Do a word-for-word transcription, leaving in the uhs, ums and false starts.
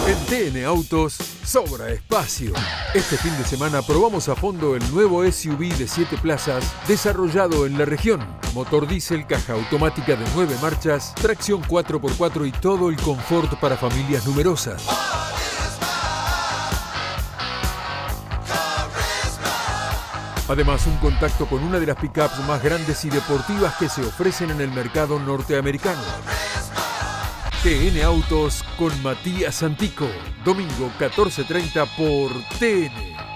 En T N Autos sobra espacio. Este fin de semana probamos a fondo el nuevo S U V de siete plazas desarrollado en la región. Motor diésel, caja automática de nueve marchas, tracción cuatro por cuatro y todo el confort para familias numerosas. Además, un contacto con una de las pickups más grandes y deportivas que se ofrecen en el mercado norteamericano. T N Autos con Matías Antico, domingo catorce treinta por T N.